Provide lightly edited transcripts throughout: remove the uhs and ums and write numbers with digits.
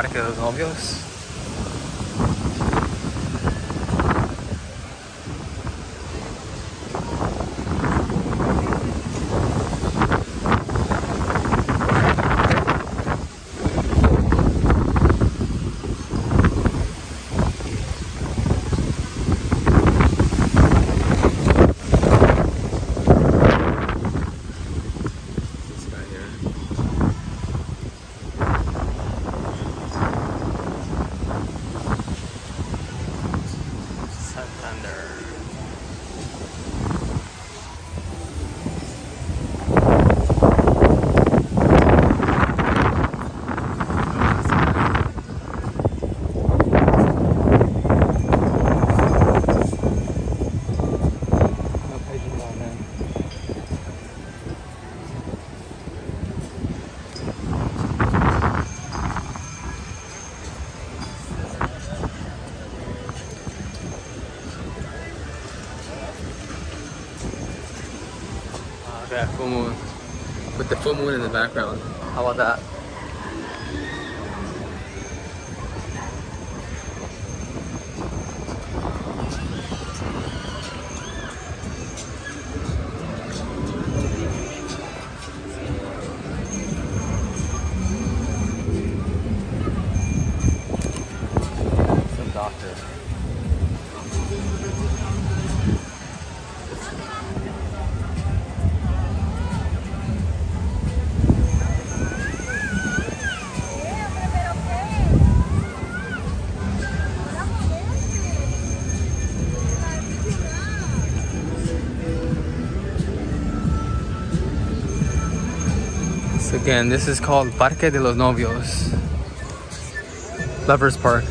Parque de los Novios. Yeah, full moon. With the full moon in the background. How about that? Some doctor. So again, this is called Parque de los Novios. Lovers Park.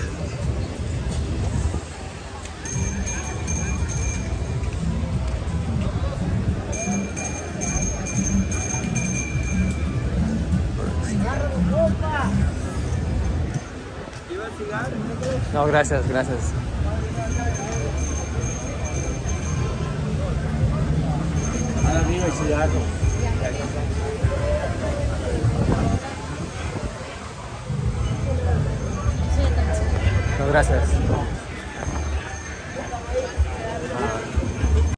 No, gracias, gracias. No, gracias.